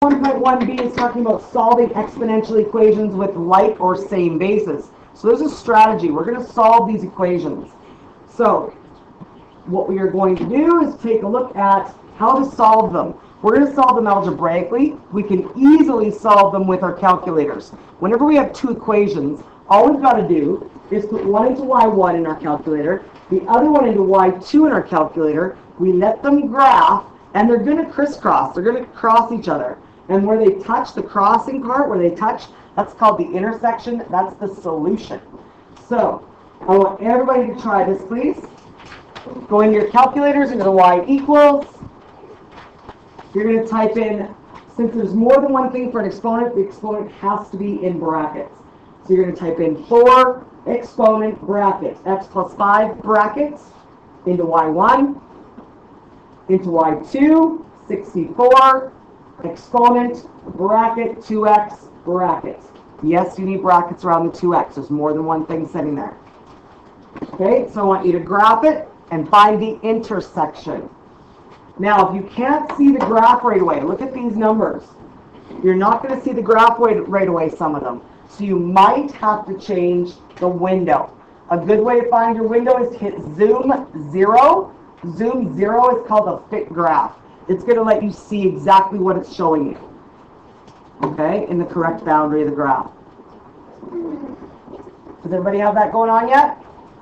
1.1b is talking about solving exponential equations with like or same bases. So there's a strategy. We're going to solve these equations. So what we are going to do is take a look at how to solve them. We're going to solve them algebraically. We can easily solve them with our calculators. Whenever we have two equations, all we've got to do is put one into y1 in our calculator, the other one into y2 in our calculator. We let them graph, and they're going to crisscross. They're going to cross each other. And where they touch, the crossing part, where they touch, that's called the intersection. That's the solution. So I want everybody to try this, please. Go into your calculators, into the y equals. You're going to type in, since there's more than one thing for an exponent, the exponent has to be in brackets. So you're going to type in 4 exponent brackets, x plus 5 brackets, into y1, into y2, 64, exponent, bracket, 2x, brackets. Yes, you need brackets around the 2x. There's more than one thing sitting there. Okay, so I want you to graph it and find the intersection. Now, if you can't see the graph right away, look at these numbers. You're not going to see the graph right away, some of them. So you might have to change the window. A good way to find your window is to hit zoom 0. Zoom 0 is called a fit graph. It's going to let you see exactly what it's showing you. Okay, in the correct boundary of the graph. Does everybody have that going on yet?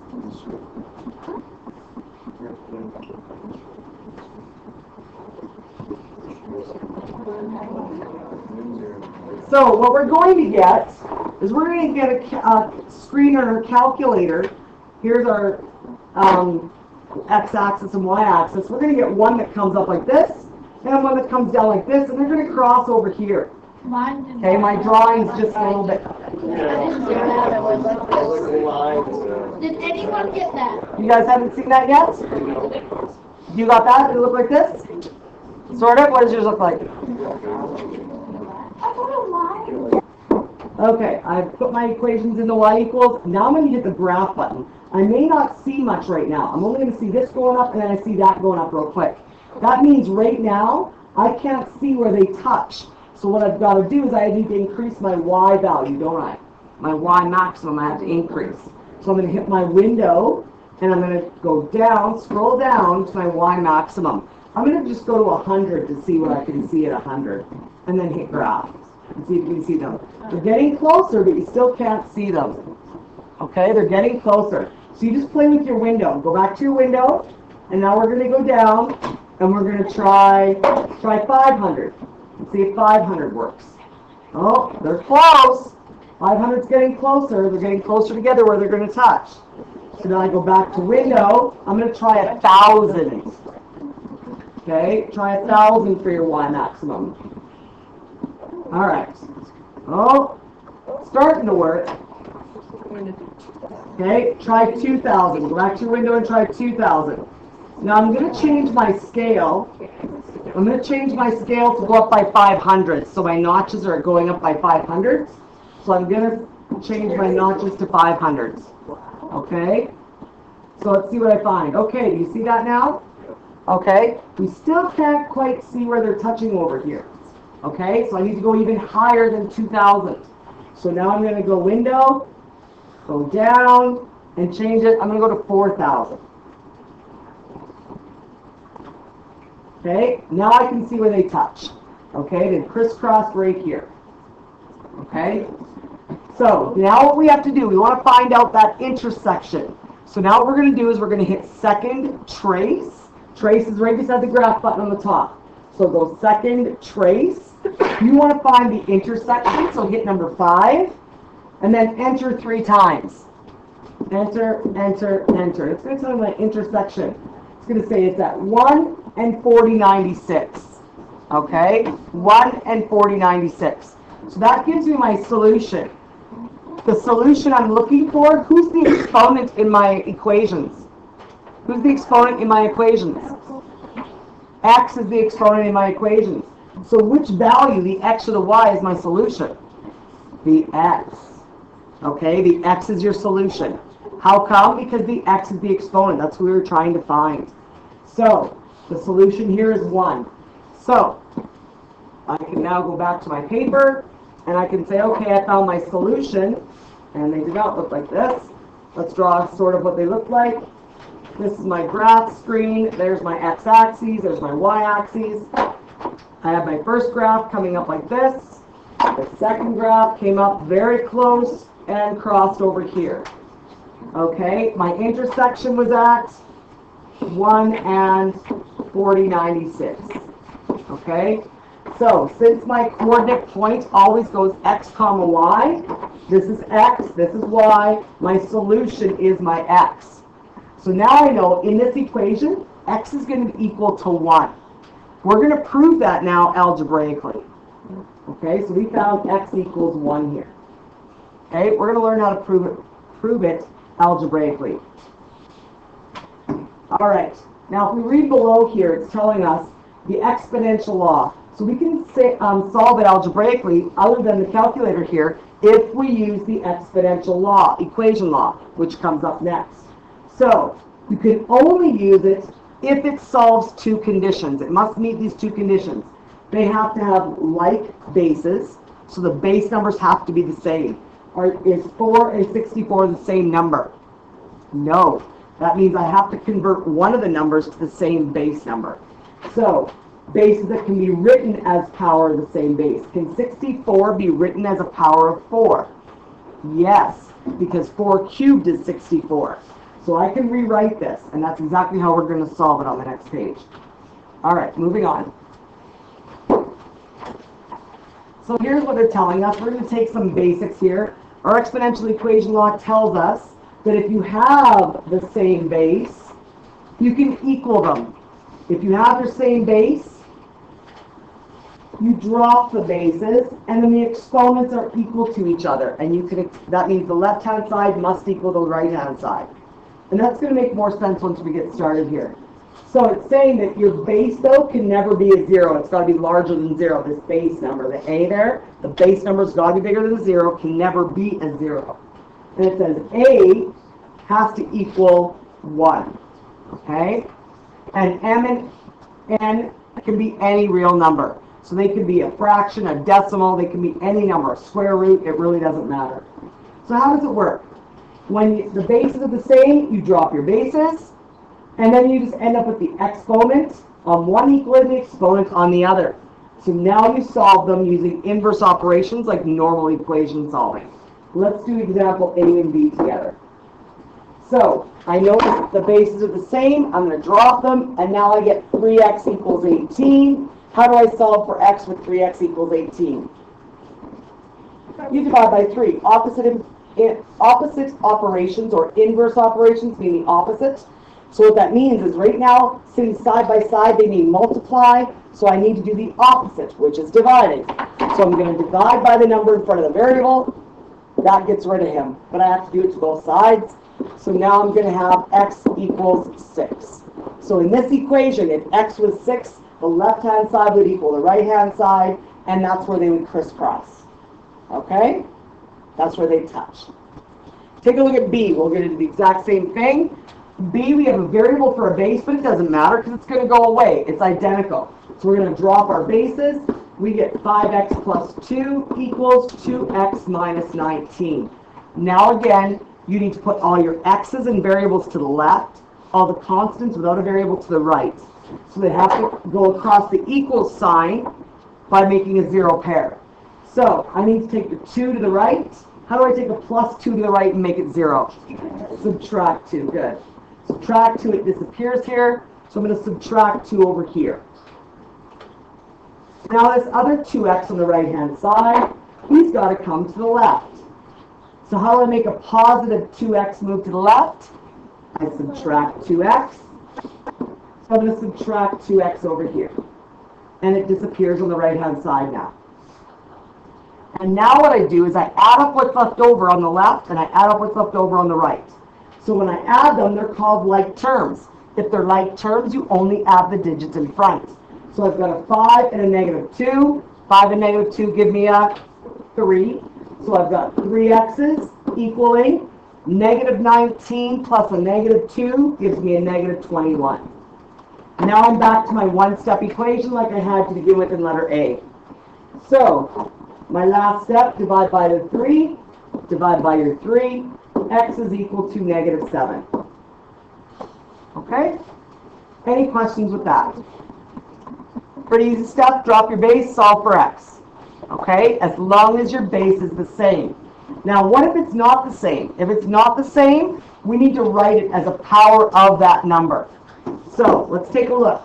So what we're going to get is we're going to get a screen on our calculator. Here's our x-axis and y-axis. We're going to get one that comes up like this and one that comes down like this, and they're going to cross over here. Okay, my drawing's just a little bit. Did anyone get that? You guys haven't seen that yet? You got that? Does it look like this? Sort of? What does yours look like? Okay, I've put my equations in the y equals. Now I'm going to hit the graph button. I may not see much right now. I'm only going to see this going up, and then I see that going up real quick. That means right now, I can't see where they touch. So what I've got to do is I need to increase my y value, don't I? My y maximum I have to increase. So I'm going to hit my window, and I'm going to go down, scroll down to my y maximum. I'm going to just go to 100 to see what I can see at 100, and then hit graph and see if you can see them. They're getting closer, but you still can't see them. Okay, they're getting closer. So you just play with your window. Go back to your window, and now we're going to go down, and we're going to try 500. See if 500 works. Oh, they're close. 500's getting closer. They're getting closer together where they're going to touch. So now I go back to window. I'm going to try 1,000. Okay, try 1,000 for your y maximum. All right. Oh, starting to work. Okay, try 2,000. Go back to your window and try 2,000. Now I'm going to change my scale. I'm going to change my scale to go up by 500. So my notches are going up by 500. So I'm going to change my notches to 500. Okay? So let's see what I find. Okay, do you see that now? Okay, we still can't quite see where they're touching over here. Okay, so I need to go even higher than 2,000. So now I'm going to go window, go down, and change it. I'm going to go to 4,000. Okay, now I can see where they touch. Okay, they crisscross right here. Okay, so now what we have to do, we want to find out that intersection. So now what we're going to do is we're going to hit second trace. Trace is right beside the graph button on the top. So go second trace. You want to find the intersection, so hit number 5, and then enter 3 times. Enter, enter, enter. It's going to tell me my intersection. It's going to say it's at 1 and 4096. Okay? 1 and 4096. So that gives me my solution. The solution I'm looking for, who's the exponent in my equations? Who's the exponent in my equations? X is the exponent in my equations. So which value, the x or the y, is my solution? The x. Okay, the x is your solution. How come? Because the x is the exponent. That's what we were trying to find. So the solution here is 1. So I can now go back to my paper, and I can say, okay, I found my solution, and they do not look like this. Let's draw sort of what they look like. This is my graph screen. There's my x-axis. There's my y-axis. I have my first graph coming up like this. The second graph came up very close and crossed over here. Okay, my intersection was at 1 and 4096. Okay, so since my coordinate point always goes x comma y, this is x, this is y, my solution is my x. So now I know in this equation, x is going to be equal to 1. We're going to prove that now algebraically. Okay, so we found x equals 1 here. Okay, we're going to learn how to prove it algebraically. All right, now if we read below here, it's telling us the exponential law. So we can say, solve it algebraically, other than the calculator here, if we use the exponential law, equation law, which comes up next. So you can only use it if it solves two conditions. It must meet these two conditions. They have to have like bases, so the base numbers have to be the same. Is 4 and 64 the same number? No. That means I have to convert one of the numbers to the same base number. So, bases that can be written as power of the same base. Can 64 be written as a power of 4? Yes, because 4 cubed is 64. So I can rewrite this, and that's exactly how we're going to solve it on the next page. All right, moving on. So here's what they're telling us. We're going to take some basics here. Our exponential equation law tells us that if you have the same base, you can equal them. If you have the same base, you drop the bases, and then the exponents are equal to each other. And you can, that means the left-hand side must equal the right-hand side. And that's going to make more sense once we get started here. So it's saying that your base, though, can never be a 0. It's got to be larger than 0, this base number. The a there, the base number's got to be bigger than 0, can never be a 0. And it says a has to equal 1. Okay? And m and n can be any real number. So they can be a fraction, a decimal, they can be any number, a square root, it really doesn't matter. So how does it work? When the bases are the same, you drop your bases, and then you just end up with the exponent on one equaling the exponent on the other. So now you solve them using inverse operations like normal equation solving. Let's do example A and B together. So I know that the bases are the same, I'm going to drop them, and now I get 3x equals 18. How do I solve for x with 3x equals 18? You divide by 3. Opposite operations, or inverse operations, mean the opposite. So what that means is right now, sitting side by side, they mean multiply. So I need to do the opposite, which is dividing. So I'm going to divide by the number in front of the variable. That gets rid of him. But I have to do it to both sides. So now I'm going to have x equals 6. So in this equation, if x was 6, the left-hand side would equal the right-hand side, and that's where they would crisscross. Okay? That's where they touch. Take a look at B. We're going to do the exact same thing. B, we have a variable for a base, but it doesn't matter because it's going to go away. It's identical. So we're going to drop our bases. We get 5x plus 2 equals 2x minus 19. Now again, you need to put all your x's and variables to the left, all the constants without a variable to the right. So they have to go across the equal sign by making a 0 pair. So I need to take the 2 to the right. How do I take a plus 2 to the right and make it 0? Subtract 2. Good. Subtract 2, it disappears here. So I'm going to subtract 2 over here. Now this other 2x on the right-hand side, he's got to come to the left. So how do I make a positive 2x move to the left? I subtract 2x. So I'm going to subtract 2x over here. And it disappears on the right-hand side now. And now what I do is I add up what's left over on the left, and I add up what's left over on the right. So when I add them, they're called like terms. If they're like terms, you only add the digits in front. So I've got a 5 and a negative 2. 5 and negative 2 give me a 3. So I've got 3 x's equaling negative 19 plus a negative 2 gives me a negative 21. Now I'm back to my one-step equation like I had to begin with in letter A. So, my last step, divide by the 3, divide by your 3, x is equal to negative 7. Okay? Any questions with that? Pretty easy stuff. Drop your base, solve for x. Okay? As long as your base is the same. Now, what if it's not the same? If it's not the same, we need to write it as a power of that number. So, let's take a look.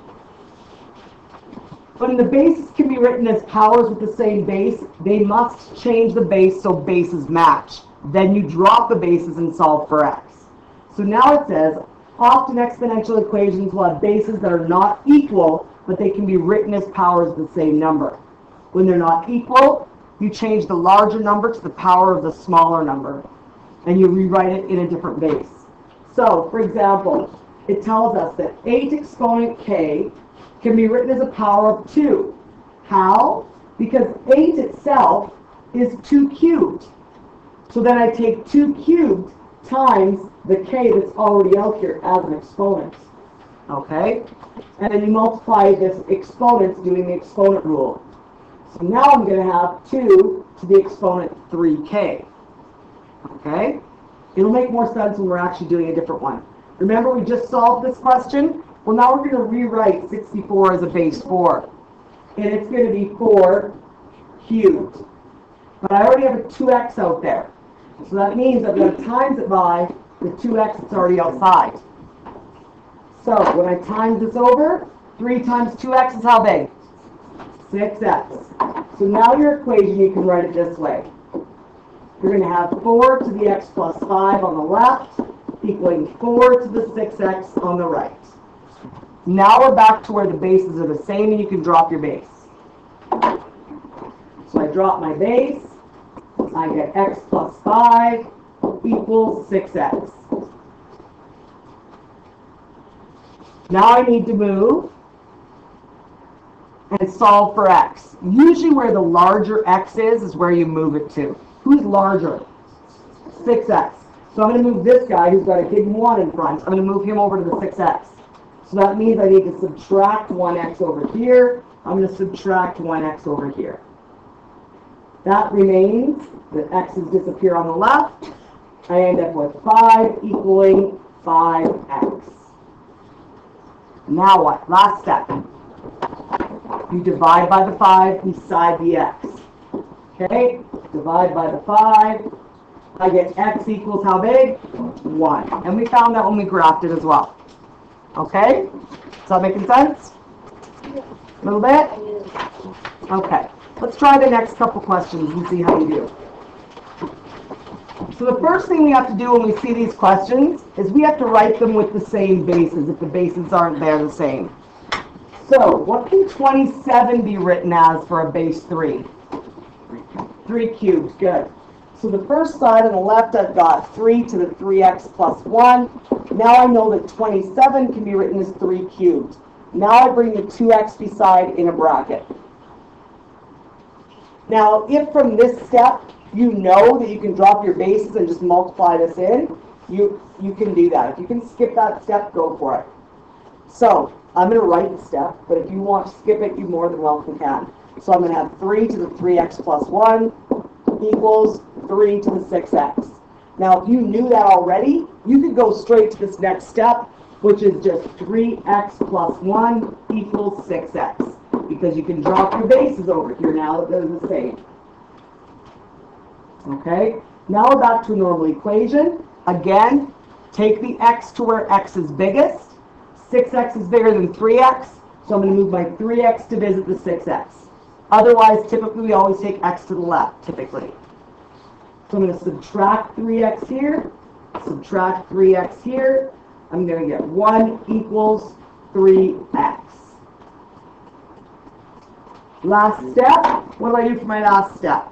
When the bases can be written as powers with the same base, they must change the base so bases match. Then you drop the bases and solve for x. So now it says, often exponential equations will have bases that are not equal, but they can be written as powers of the same number. When they're not equal, you change the larger number to the power of the smaller number, and you rewrite it in a different base. So, for example, it tells us that 8 exponent k can be written as a power of 2. How? Because 8 itself is 2 cubed. So then I take 2 cubed times the k that's already out here as an exponent. Okay? And then you multiply this exponent doing the exponent rule. So now I'm going to have 2 to the exponent 3k. Okay? It'll make more sense when we're actually doing a different one. Remember we just solved this question? Well, now we're going to rewrite 64 as a base 4. And it's going to be 4 cubed. But I already have a 2x out there. So that means I'm going to times it by the 2x that's already outside. So when I times this over, 3 times 2x is how big? 6x. So now your equation, you can write it this way. You're going to have 4 to the x plus 5 on the left equaling 4 to the 6x on the right. Now we're back to where the bases are the same and you can drop your base. So I drop my base. I get x plus 5 equals 6x. Now I need to move and solve for x. Usually where the larger x is where you move it to. Who's larger? 6x. So I'm going to move this guy who's got a hidden 1 in front. I'm going to move him over to the 6x. So that means I need to subtract 1x over here. I'm going to subtract 1x over here. That remains. The x's disappear on the left. I end up with 5 equaling 5x. Now what? Last step. You divide by the 5 beside the x. Okay? Divide by the 5. I get x equals how big? 1. And we found that when we graphed it as well. Okay? Is that making sense? A little bit? Okay. Let's try the next couple questions and see how you do. So the first thing we have to do when we see these questions is we have to write them with the same bases if the bases aren't there the same. So what can 27 be written as for a base 3? 3 cubed. Good. So the first side on the left I've got 3 to the 3x plus 1. Now I know that 27 can be written as 3 cubed. Now I bring the 2x beside in a bracket. Now if from this step you know that you can drop your bases and just multiply this in, you can do that. If you can skip that step, go for it. So I'm going to write the step, but if you want to skip it, you more than welcome can. So I'm going to have 3 to the 3x plus 1 equals 3 to the 6x. Now, if you knew that already, you could go straight to this next step, which is just 3x plus 1 equals 6x, because you can drop your bases over here now that they're the same. Okay, now we're back to a normal equation. Again, take the x to where x is biggest. 6x is bigger than 3x, so I'm going to move my 3x to visit the 6x. Otherwise, typically, we always take x to the left, typically. So I'm going to subtract 3x here, subtract 3x here. I'm going to get 1 equals 3x. Last step. What do I do for my last step?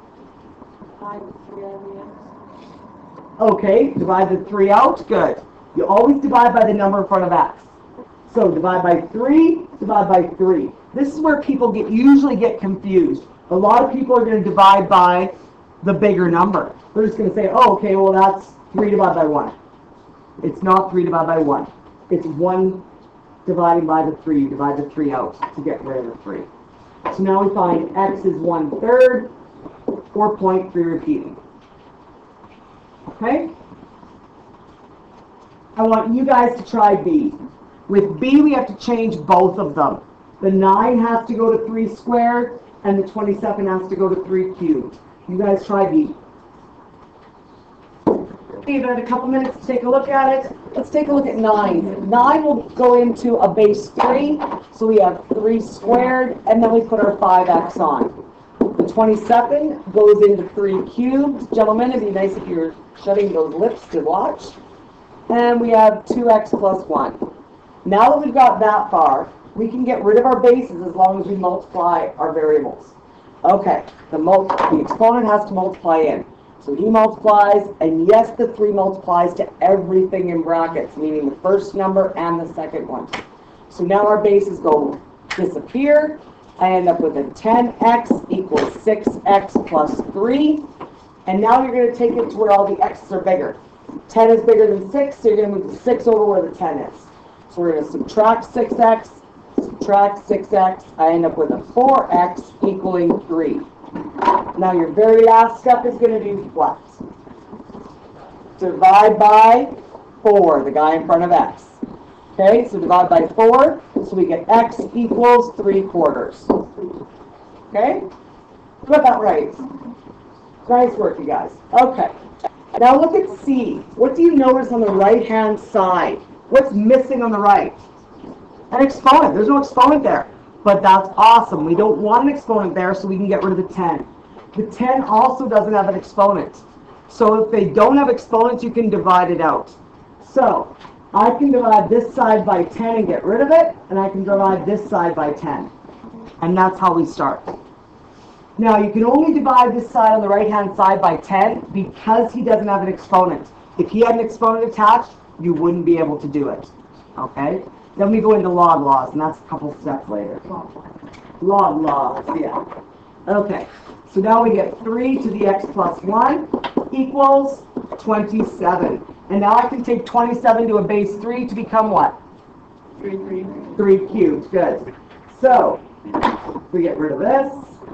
Okay, divide the 3 out. Good. You always divide by the number in front of x. So divide by 3, divide by 3. This is where people usually get confused. A lot of people are going to divide by the bigger number. They're just going to say, oh, okay, well, that's 3 divided by 1. It's not 3 divided by 1. It's 1 dividing by the 3. You divide the 3 out to get rid of the 3. So now we find x is 1/3, or 0.3 repeating. Okay? I want you guys to try B. With B, we have to change both of them. The 9 has to go to 3 squared, and the 27 has to go to 3 cubed. You guys try B. Give it a couple minutes to take a look at it. Let's take a look at 9. 9 will go into a base 3, so we have 3 squared, and then we put our 5x on. The 27 goes into 3 cubed. Gentlemen, it'd be nice if you're shutting those lips to watch. And we have 2x plus 1. Now that we've got that far, we can get rid of our bases as long as we multiply our variables. Okay, the exponent has to multiply in. So he multiplies, and yes, the 3 multiplies to everything in brackets, meaning the first number and the second one. So now our bases disappear. I end up with a 10x equals 6x plus 3. And now you're going to take it to where all the x's are bigger. 10 is bigger than 6, so you're going to move the 6 over where the 10 is. So we're going to subtract 6x, subtract 6x. I end up with a 4x equaling 3. Now your very last step is going to do what? Divide by 4, the guy in front of x. Okay, so divide by 4, so we get x equals 3/4. Okay? Got that right. Nice work, you guys. Okay. Now look at C. What do you notice on the right-hand side? What's missing on the right? An exponent. There's no exponent there. But that's awesome. We don't want an exponent there, so we can get rid of the 10. The 10 also doesn't have an exponent. So if they don't have exponents, you can divide it out. So I can divide this side by 10 and get rid of it, and I can divide this side by 10. And that's how we start. Now, you can only divide this side on the right-hand side by 10 because he doesn't have an exponent. If he had an exponent attached, you wouldn't be able to do it. Okay? Then we go into log laws, and that's a couple steps later. Log laws, yeah. Okay, so now we get 3 to the x plus 1 equals 27. And now I can take 27 to a base 3 to become what? 3 cubed, good. So, we get rid of this.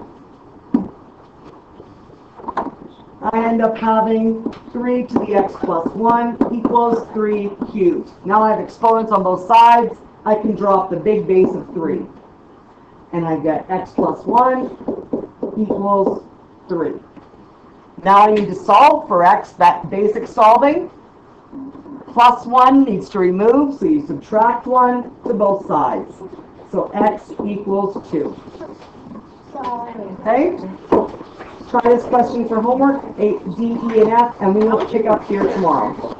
I end up having 3 to the x plus 1 equals 3 cubed. Now I have exponents on both sides. I can drop the big base of 3. And I get x plus 1 equals 3. Now I need to solve for x, that basic solving. Plus 1 needs to remove, so you subtract 1 to both sides. So x equals 2. Okay? Try this question for homework, D, E, and F, and we will pick up here tomorrow.